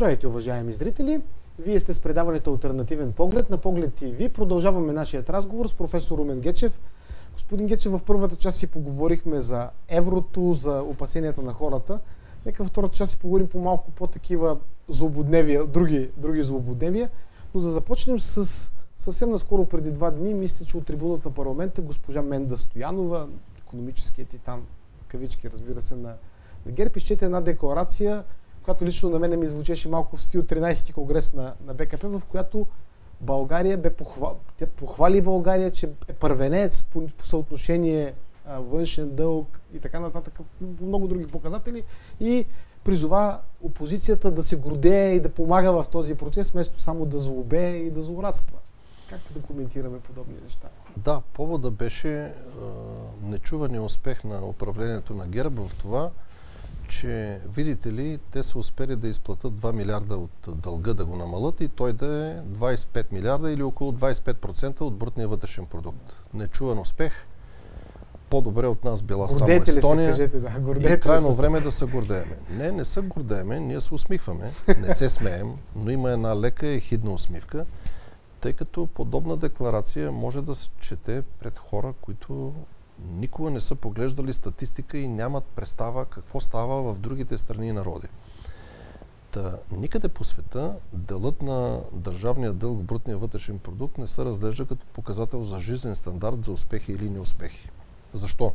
Здравейте, уважаеми зрители! Вие сте с предаването Алтернативен поглед на Поглед ТВ. Продължаваме нашият разговор с професор Румен Гечев. Господин Гечев, в първата част си поговорихме за еврото, за опасенията на хората. Нека в втората част си поговорим по малко по-такива злободневия, други злободневия. Но да започнем с съвсем наскоро, преди 2 дни, мисля, че от трибуната на парламента госпожа Менда Стоянова, икономическият титан, в кавички, разбира се, на ГЕРБ, изчете една декларация, която лично на мен ми звучеше малко в стил 13-ти конгрес на БКП, в която България тя похвали България, че е първенец по съотношение външен дълг и така нататък, много други показатели, и призова опозицията да се гордее и да помага в този процес, вместо само да злобее и да злорадства. Как да коментираме подобни неща? Да, повода беше нечувания успех на управлението на ГЕРБ в това, че, видите ли, те са успели да изплатят 2 милиарда от дълга, да го намалят, и той да е 25 милиарда или около 25% от брутния вътрешен продукт. Нечуван успех. По-добре от нас била гордете само Естония. Се, кажете, да. И крайно време да се гордееме. Не се гордееме, ние се усмихваме, не се смеем, но има една лека ехидна усмивка, тъй като подобна декларация може да се чете пред хора, които никога не са поглеждали статистика и нямат представа какво става в другите страни и народи. Никъде по света делът на държавния дълг в брутния вътрешен продукт не се разглежда като показател за жизнен стандарт за успехи или неуспехи. Защо?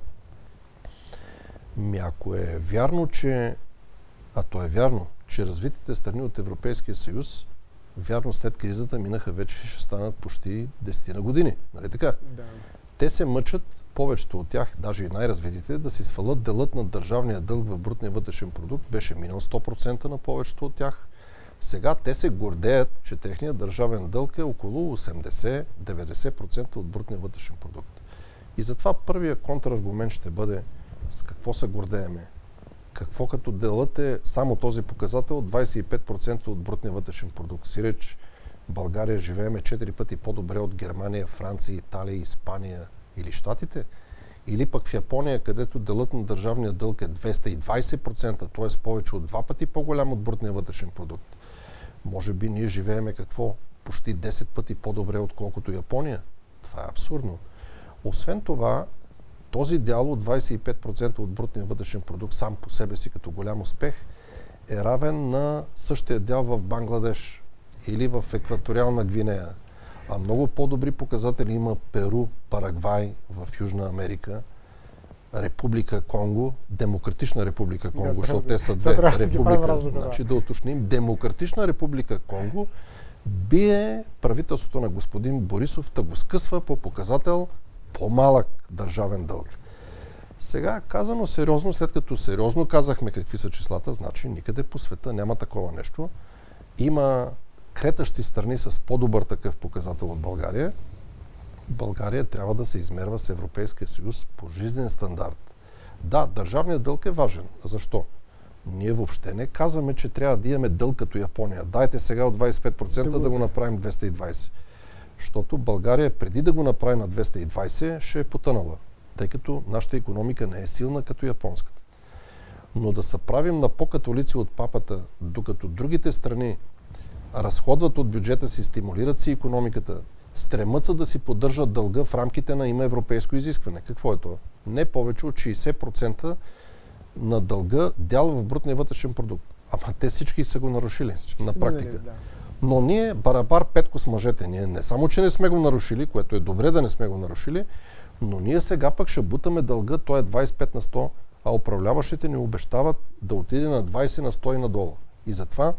Ако е вярно, то е вярно, че развитите страни от Европейския съюз, вярно след кризата минаха вече, ще станат почти 10 на години. Нали така? Да. Те се мъчат, повечето от тях, даже и най-развитите, да си свалят делът на държавния дълг в брутния вътрешен продукт. Беше минал 100% на повечето от тях. Сега те се гордеят, че техният държавен дълг е около 80-90% от брутния вътрешен продукт. И затова първият контраргумент ще бъде с какво се гордееме. Какво като делът е само този показател 25% от брутния вътрешен продукт. Сиреч България живееме 4 пъти по-добре от Германия, Франция, Италия, Испания или Щатите? Или пък в Япония, където делът на държавния дълг е 220%, т.е. повече от 2 пъти по-голям от брутния вътрешен продукт. Може би ние живееме какво? Почти 10 пъти по-добре, отколкото Япония? Това е абсурдно. Освен това, този дял от 25% от брутния вътрешен продукт сам по себе си като голям успех е равен на същия дял в Бангладеш или в Екваториална Гвинея. А много по-добри показатели има Перу, Парагвай в Южна Америка, Република Конго, Демократична република Конго, защото те са две република. Значи да уточним, Демократична република Конго бие правителството на господин Борисов да го скъсва по показател по-малък държавен дълг. Сега, казано сериозно, след като сериозно казахме какви са числата, значи никъде по света няма такова нещо. Има кретащи страни с по-добър такъв показател от България. България трябва да се измерва с Европейския съюз по жизнен стандарт. Да, държавният дълг е важен. Защо? Ние въобще не казваме, че трябва да имаме дълг като Япония. Дайте сега от 25% да го направим 220%. Защото България преди да го направи на 220 ще е потънала, тъй като нашата икономика не е силна като японската. Но да се правим на по-католици от папата, докато другите страни разходват от бюджета си, стимулират си икономиката, стремат се да си поддържат дълга в рамките на има европейско изискване. Какво е това? Не повече от 60% на дълга дял в брутния вътрешен продукт. Ама те всички са го нарушили на практика. Да. Но ние, барабар петко с мъжете, ние не само, че не сме го нарушили, което е добре да не сме го нарушили, но ние сега пък ще бутаме дълга, той е 25 на 100, а управляващите ни обещават да отиде на 20 на 100 и надолу. И затова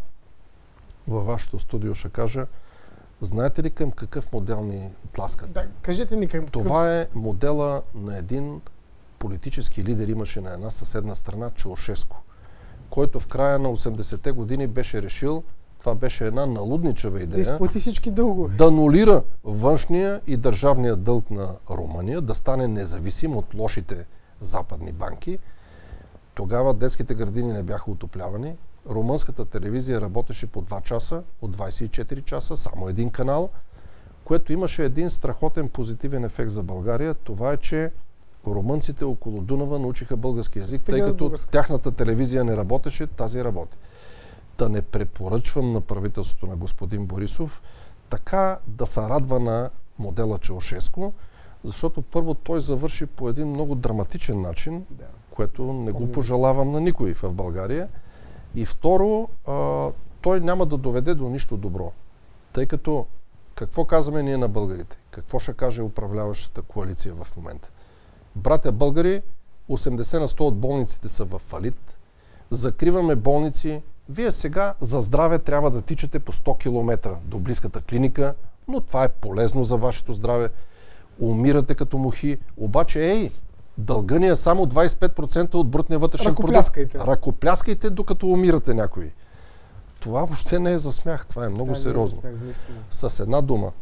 във вашето студио ще кажа, знаете ли към какъв модел ни тласкат? Да, кажете ни към Това е модела на един политически лидер, имаше на една съседна страна, Чаушеско, който в края на 80-те години беше решил, това беше една налудничава идея, да изплати всички дългове, да анулира външния и държавния дълг на Румъния, да стане независим от лошите западни банки. Тогава детските градини не бяха отоплявани. Румънската телевизия работеше по 2 часа, от 24 часа, само един канал, което имаше един страхотен позитивен ефект за България. Това е, че румънците около Дунава научиха български език, тъй като тяхната телевизия не работеше, тази работи. да не препоръчвам на правителството на господин Борисов така да се радва на модела Чаушеско, защото първо той завърши по един много драматичен начин, което не го пожелавам на никой в България. И второ, той няма да доведе до нищо добро. Тъй като, какво казваме ние на българите? Какво ще каже управляващата коалиция в момента? Братя българи, 80 на 100 от болниците са в фалит. Закриваме болници. Вие сега за здраве трябва да тичате по 100 км до близката клиника, но това е полезно за вашето здраве. Умирате като мухи. Обаче, дълга ни е само 25% от брутния вътрешен продукт. Ръкопляскайте, докато умирате някои. Това въобще не е за смях. Това е много сериозно. С една дума.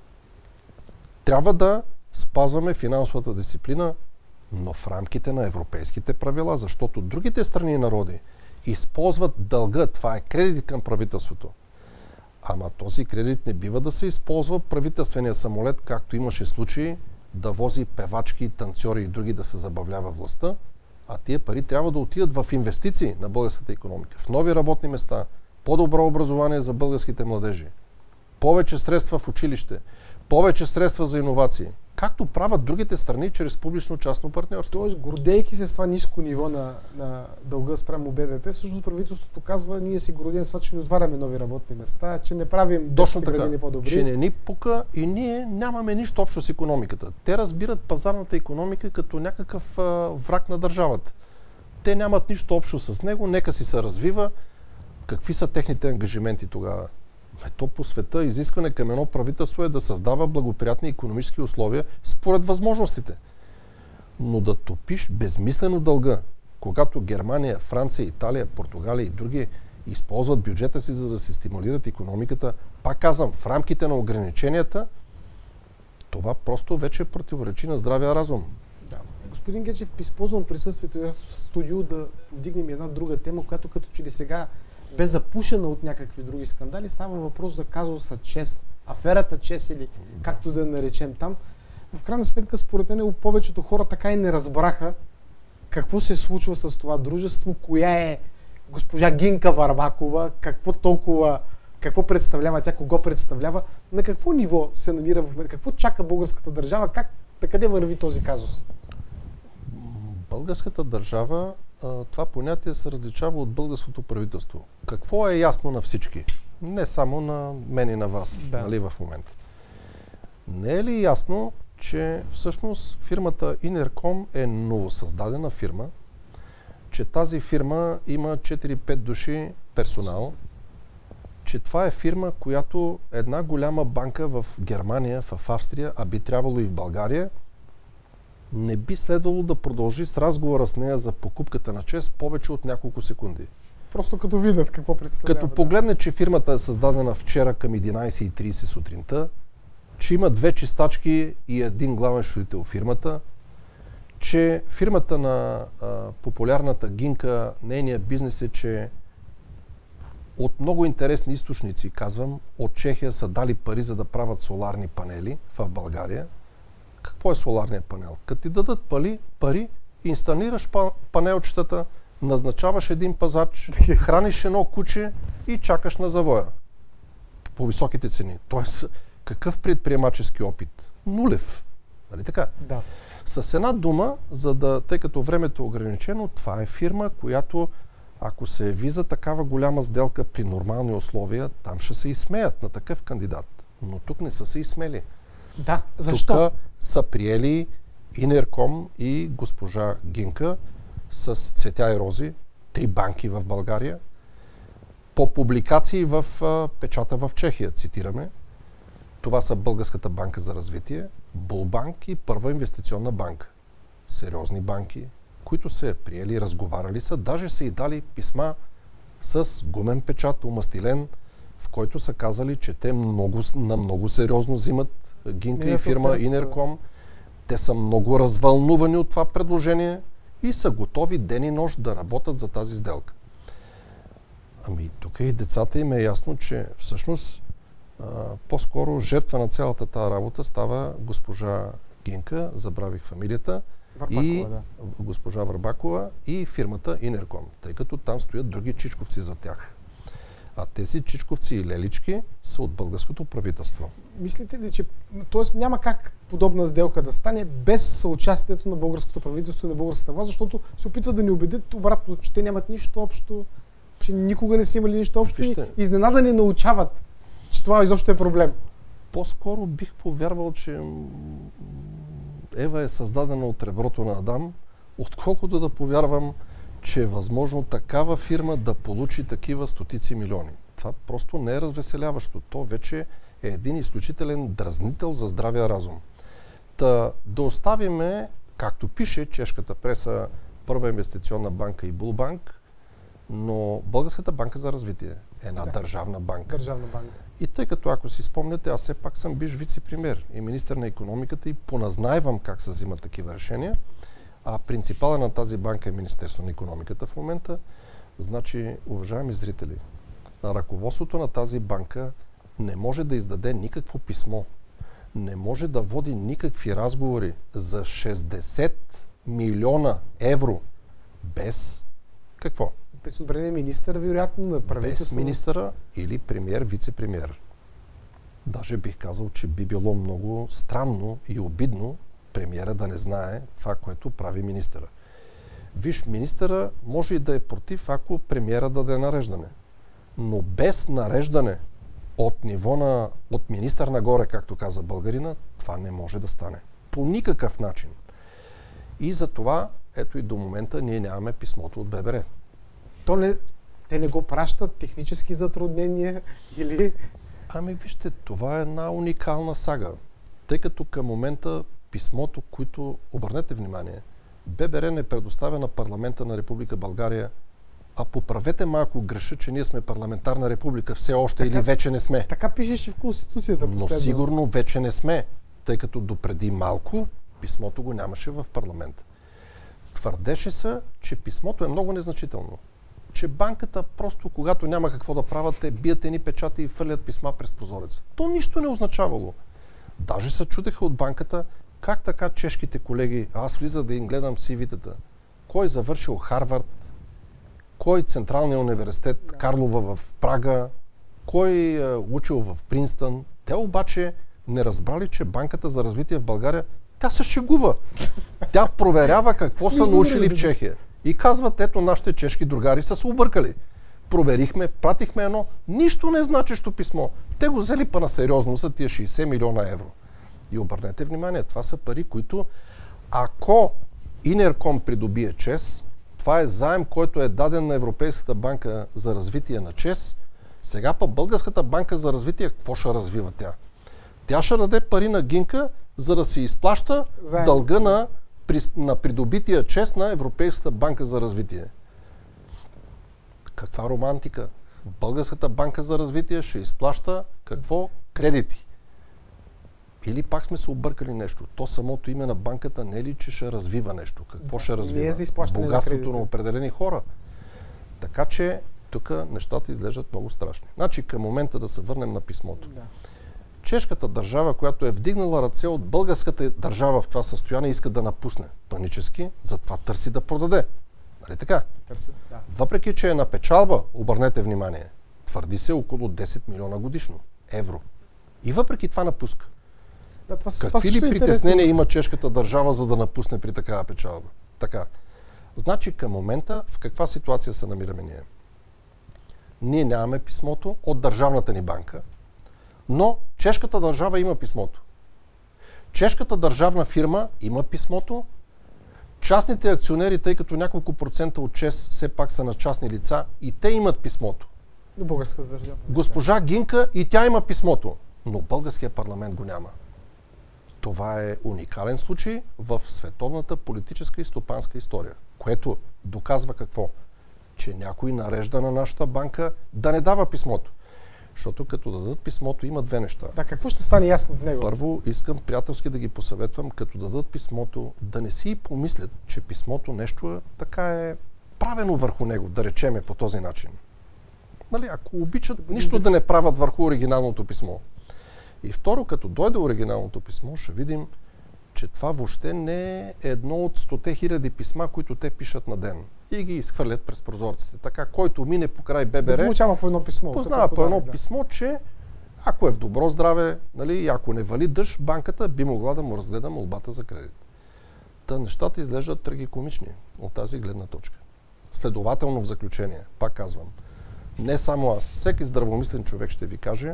Трябва да спазваме финансовата дисциплина, но в рамките на европейските правила, защото другите страни и народи използват дълга. Това е кредит към правителството. Ама този кредит не бива да се използва правителствения самолет, както имаше случаи, да вози певачки, танцори и други да се забавлява властта, а тия пари трябва да отидат в инвестиции на българската икономика, в нови работни места, по-добро образование за българските младежи, повече средства в училище, повече средства за иновации, както правят другите страни чрез публично-частно партньорство. Тоест, гордейки се с това ниско ниво на дълга спрямо БВП, всъщност правителството казва, ние си гордеем с това, че не отваряме нови работни места, че не правим детски градини по-добри. Че не ни пука и ние нямаме нищо общо с икономиката. Те разбират пазарната икономика като някакъв враг на държавата. Те нямат нищо общо с него, нека си се развива. Какви са техните ангажименти тогава? То по света изискване към едно правителство е да създава благоприятни икономически условия според възможностите. Но да топиш безмислено дълга, когато Германия, Франция, Италия, Португалия и други използват бюджета си, за да се стимулират икономиката, пак казвам, в рамките на ограниченията, това просто вече противоречи на здравия разум. Да. Господин Гечев, използвам присъствието в студио да повдигнем една друга тема, която като че ли сега бе запушена от някакви други скандали. Става въпрос за казуса ЧЕЗ, аферата ЧЕЗ или както да наречем там. В крайна сметка, според мен, повечето хора така и не разбраха какво се случва с това дружество, коя е госпожа Гинка Върбакова, какво представлява тя, кого представлява, на какво ниво се намира в момента, какво чака българската държава, къде върви този казус? Българската държава, това понятие се различава от българското правителство. Какво е ясно на всички? Не само на мен и на вас, нали, в момента. Не е ли ясно, че всъщност фирмата Инерком е новосъздадена фирма, че тази фирма има 4-5 души персонал, че това е фирма, която една голяма банка в Германия, в Австрия, а би трябвало и в България, не би следвало да продължи с разговора с нея за покупката на ЧЕЗ повече от няколко секунди. Просто като видят какво представлява. Като погледне, че фирмата е създадена вчера към 11:30 сутринта, че има 2 чистачки и един главен счетоводител в фирмата, че фирмата на популярната Гинка, нейният бизнес е, че от много интересни източници, казвам, от Чехия са дали пари, за да правят соларни панели в България. Какво е соларният панел? Като ти дадат пари, инсталираш панелчетата, назначаваш един пазач, храниш едно куче и чакаш на завоя. По високите цени. Тоест, какъв предприемачески опит? Нулев. Нали така? Да. С една дума, тъй като времето е ограничено, това е фирма, която ако се яви за такава голяма сделка при нормални условия, там ще се изсмеят на такъв кандидат. Но тук не са се изсмели. Да, защо? Тук са приели Инерком и госпожа Гинка с цветя и рози, 3 банки в България, по публикации в печата в Чехия, цитираме. Това са Българската банка за развитие, Булбанк и Първа инвестиционна банка. Сериозни банки, които се приели, разговаряли са, даже са и дали писма с гумен печат, умастилен, в който са казали, че те много сериозно взимат Гинка и фирма Инерком. Те са много развълнувани от това предложение и са готови ден и нощ да работят за тази сделка. Ами тук и децата им е ясно, че всъщност по-скоро жертва на цялата тази работа става госпожа Гинка, забравих фамилията, госпожа Върбакова и фирмата Инерком, тъй като там стоят други чичковци за тях. А тези чичковци и лелички са от българското правителство. Мислите ли, че няма как подобна сделка да стане без съучастието на българското правителство и на българската власт, защото се опитват да ни убедят обратно, че те нямат нищо общо, че никога не са имали нищо общо и изненада ни научават, че това изобщо е проблем? По-скоро бих повярвал, че Ева е създадена от реброто на Адам, отколкото да повярвам, че е възможно такава фирма да получи такива стотици милиони. Това просто не е развеселяващо. То вече е един изключителен дразнител за здравия разум. Да оставиме, както пише чешката преса, Първа инвестиционна банка и Булбанк, но Българската банка за развитие е една държавна банка. Държавна банка. И тъй като, ако си спомняте, аз все пак съм бивш вице-премиер и министър на икономиката и поназнайвам как се взимат такива решения, а принципала на тази банка е Министерство на икономиката в момента, значи, уважаеми зрители, ръководството на тази банка не може да издаде никакво писмо, не може да води никакви разговори за 60 милиона евро без какво? Без одобрение министър, вероятно, на правителството. Без министъра или премиер, вице-премиер. Даже бих казал, че би било много странно и обидно премиера да не знае това, което прави министъра. Виж, министъра може и да е против, ако премиера даде нареждане. Но без нареждане от ниво от министър нагоре, както каза българина, това не може да стане. По никакъв начин. И за това, ето и до момента, ние нямаме писмото от ББР. Те не го пращат, технически затруднения или... Ами вижте, това е една уникална сага. Тъй като към момента писмото, което, обърнете внимание, ББР не предоставя на парламента на Република България, а поправете малко греша, че ние сме парламентарна република все още или вече не сме. Така пишеш и в Конституцията последно. Но сигурно вече не сме, тъй като допреди малко писмото го нямаше в парламента. Твърдеше се, че писмото е много незначително. Че банката просто, когато няма какво да правят, те бият едни печати и фърлят писма през прозореца. То нищо не означавало. Даже се чудеха от банката, как така чешките колеги, аз влизах да им гледам CV-тата, кой завършил Харвард, кой Централния университет Карлова в Прага, кой учил в Принстън. Те обаче не разбрали, че Банката за развитие в България, тя се шегува. Тя проверява какво са научили в Чехия. И казват, ето нашите чешки другари са се объркали. Проверихме, пратихме едно нищо не значещо писмо. Те го взели па на сериозно за тия 60 милиона евро. И обърнете внимание, това са пари, които ако Инерком придобие ЧЕЗ, това е заем, който е даден на Европейската банка за развитие на ЧЕЗ, сега па Българската банка за развитие, какво ще развива тя? Тя ще даде пари на Гинка, за да се изплаща дълга на придобития ЧЕЗ на Европейската банка за развитие. Каква романтика? Българската банка за развитие ще изплаща какво? Кредити. Или пак сме се объркали нещо. То самото име на банката не е ли, че ще развива нещо? Какво ще развива? Богатството на определени хора. Така че тук нещата изглеждат много страшни. Значи към момента да се върнем на писмото. Да. Чешката държава, която е вдигнала ръце от българската държава в това състояние, иска да напусне панически, затова търси да продаде. Нали така? Търси, да. Въпреки, че е на печалба, обърнете внимание, твърди се около 10 милиона годишно евро. И въпреки това напуска. Да, какви ли притеснения има чешката държава, за да напусне при такава печалба? Така. Значи към момента в каква ситуация се намираме ние? Ние нямаме писмото от държавната ни банка, но чешката държава има писмото. Чешката държавна фирма има писмото. Частните акционери, тъй като няколко процента от ЧЕЗ все пак са на частни лица, и те имат писмото. Но българската държава. Госпожа Гинка и тя има писмото, но българския парламент го няма. Това е уникален случай в световната политическа и стопанска история, което доказва какво? Че някой нарежда на нашата банка да не дава писмото. Защото като дадат писмото, има две неща. Да, какво ще стане ясно от него? Първо, искам приятелски да ги посъветвам, като дадат писмото, да не си помислят, че писмото нещо е правено върху него, да речеме по този начин. Нали, ако обичат, нищо да не правят върху оригиналното писмо. И второ, като дойде оригиналното писмо, ще видим, че това въобще не е едно от 100 000 писма, които те пишат на ден. и ги изхвърлят през прозорците. Така, който мине покрай ББР, да получава по едно писмо. познава по едно писмо, че ако е в добро здраве, нали, и ако не вали дъжд, банката би могла да му разгледа молбата за кредит. Та нещата изглеждат трагикомични от тази гледна точка. Следователно в заключение, пак казвам, не само аз, всеки здравомислен човек ще ви каже,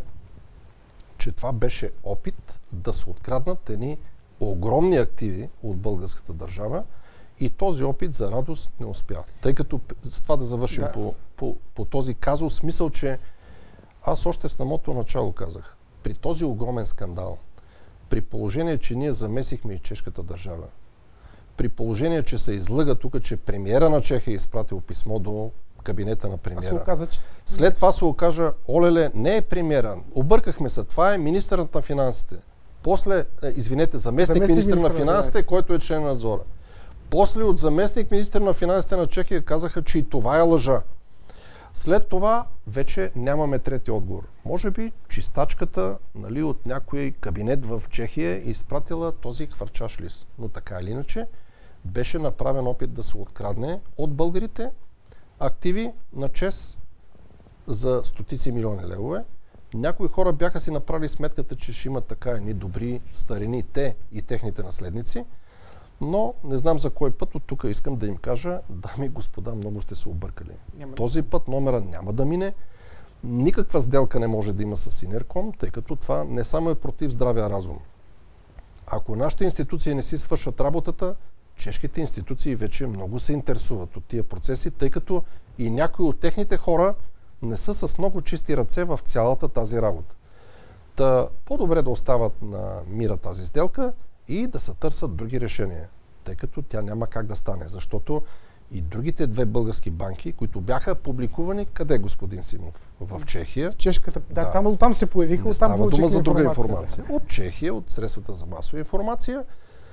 че това беше опит да се откраднат едни огромни активи от българската държава и този опит за радост не успя. Тъй като, с това да завършим по този казус, смисъл, че аз още в самото начало казах, при този огромен скандал, при положение, че ние замесихме и чешката държава, при положение, че се излъга тук, че премиера на Чехия е изпратил писмо до кабинета на премиера. След това се окажа, олеле, не е премиера, объркахме се, това е министърът на финансите. После, заместник министър на финансите, който е член на надзора. После от заместник министър на финансите на Чехия казаха, че и това е лъжа. След това вече нямаме трети отговор. Може би чистачката, нали, от някой кабинет в Чехия е изпратила този хвърчаш лист. Но така или иначе беше направен опит да се открадне от българите активи на ЧЕЗ за стотици милиони левове. Някои хора бяха си направили сметката, че ще имат така едни добри старини те и техните наследници, но не знам за кой път от тук искам да им кажа, дами и господа, много сте се объркали. Този път номера няма да мине. Никаква сделка не може да има с Синерком, тъй като това не само е против здравия разум. Ако нашите институции не си свършат работата, чешките институции вече много се интересуват от тия процеси, тъй като и някои от техните хора не са с много чисти ръце в цялата тази работа. Та по-добре да остават на мира тази сделка и да се търсят други решения, тъй като тя няма как да стане, защото и другите две български банки, които бяха публикувани, къде, господин Симов? В Чехия. В чешката, там се появиха, оттам получихме за друга информация. От Чехия, от средствата за масова информация,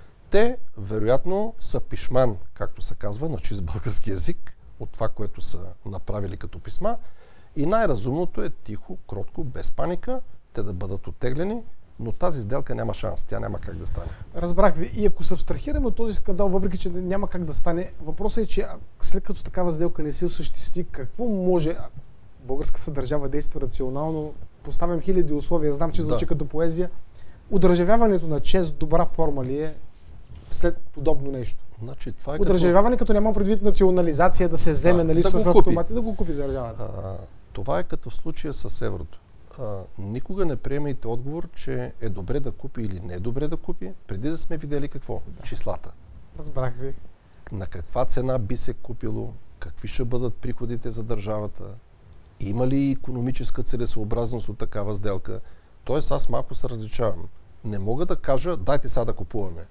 те вероятно са пишман, както се казва, на чист български език, от това, което са направили като писма. И най-разумното е тихо, кротко, без паника, те да бъдат оттеглени, но тази сделка няма шанс, тя няма как да стане. Разбрах ви. И ако се абстрахираме от този скандал, въпреки че няма как да стане, въпросът е, че след като такава сделка не се осъществи, какво може българската държава действа рационално? Поставям хиляди условия, знам, че звучи като поезия. Удържавяването на ЧЕЗ добра форма ли е след подобно нещо? Значи, това е удържавяване, като няма предвид национализация, да се вземе, нали, с автомати, да го купи държавата. Това е като в случая с еврото. Никога не приемайте отговор, че е добре да купи или не е добре да купи, преди да сме видели какво? Числата. Разбрах ви. На каква цена би се купило, какви ще бъдат приходите за държавата, има ли икономическа целесообразност от такава сделка. Тоест аз малко се различавам. Не мога да кажа, дайте сега да купуваме.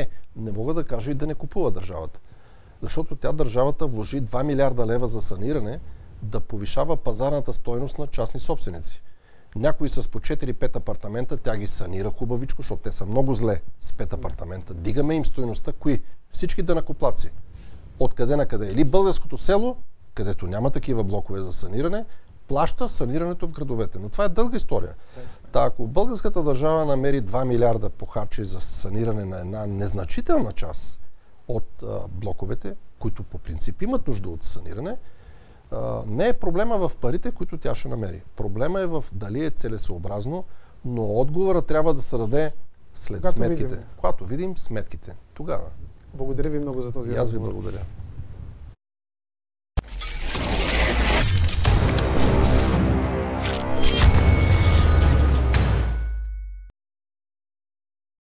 Не мога да кажа и да не купува държавата. Защото тя държавата вложи 2 милиарда лева за саниране, да повишава пазарната стойност на частни собственици. Някои с по 4-5 апартамента, тя ги санира хубавичко, защото те са много зле с 5 апартамента. Дигаме им стойността. Кои? Всички данъкоплатци. Откъде на къде? Или българското село, където няма такива блокове за саниране, плаща санирането в градовете. Но това е дълга история. Ако българската държава намери 2 милиарда похарчи за саниране на една незначителна част от блоковете, които по принцип имат нужда от саниране, не е проблема в парите, които тя ще намери. Проблема е в дали е целесообразно, но отговорът трябва да се даде след сметките. Когато видим сметките. Тогава. Благодаря ви много за този разговор. И аз ви благодаря.